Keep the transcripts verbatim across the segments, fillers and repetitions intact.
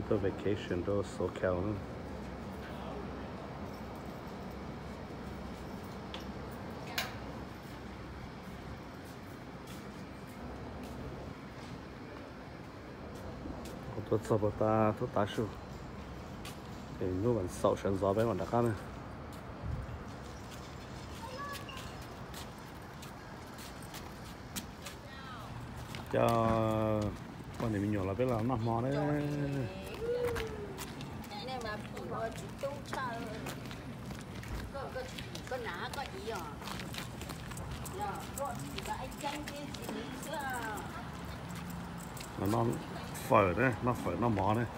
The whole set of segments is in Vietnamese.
take a vacation to SoCal. Tôi sợ bà ta tôi ta số thì nó vẫn sợ sân gió bé còn đặc hơn. Cho con này mình nhỏ là biết là nó mò đấy. Mà nó phở đấy, nó phở nó mò đấy.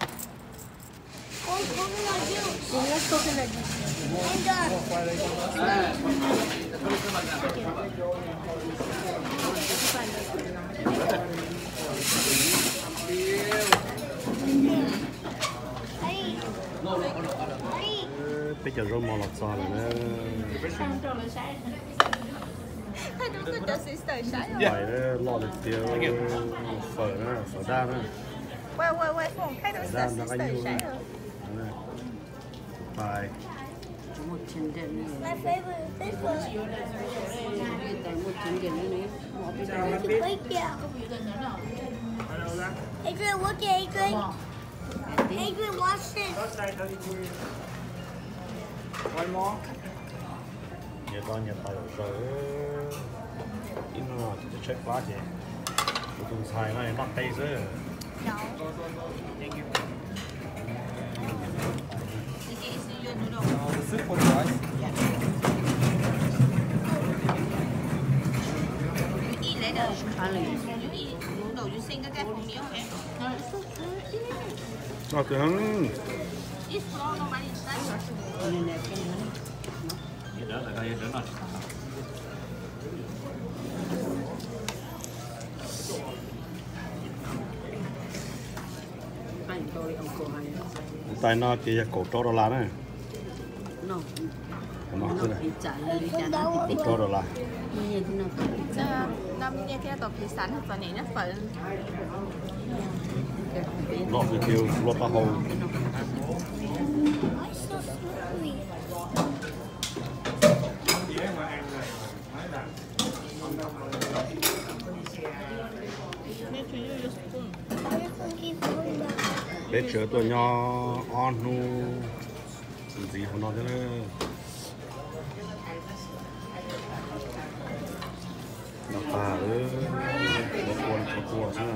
Bây giờ rồi mò lọt xò rồi đó. Vậy đó, lọt được tiêu phở đó, phở đa đó. 喂喂喂，帮我开的是谁谁了？ Bye. My favorite this one. Adrian, look at Adrian. Adrian, watch this. One more. Nhà con nhà tài rồi. In nó chỉ check lá gì. Tôi xài này bắt tay chứ. The soup for rice. You eat later. You eat. No, you sing cái cái phong miếu okay? No, it's so good. Nó từ hắn. It's small, nobody inside. Vậy đó là đây đó rồi. Tay nó chỉ cổ trâu đô la này. No. Nó thế này. Cổ trâu đô la. Năm nghe cái tổ kỳ sản và này nó phải. Lọt được tiêu lọt ta hầu. Bé chở tôi nhỏ on nu gì không nói thế nữa. Nó ta ư nó cuốn nó cuốn chứ.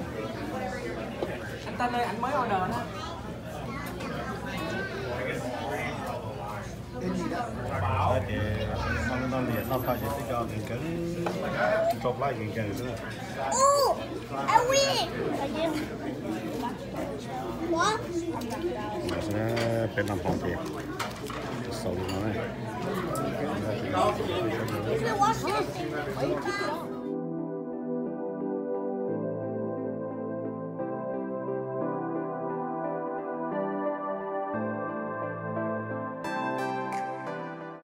Anh ta ơi, anh mới order đó. Đấy thì sau đó liền nó phải sẽ cho cái cứng chụp lại cái cái nữa. Oh, I win. What? Sẽเป็นน้ำหอมเปียกสองน้อย Adrian, watch this.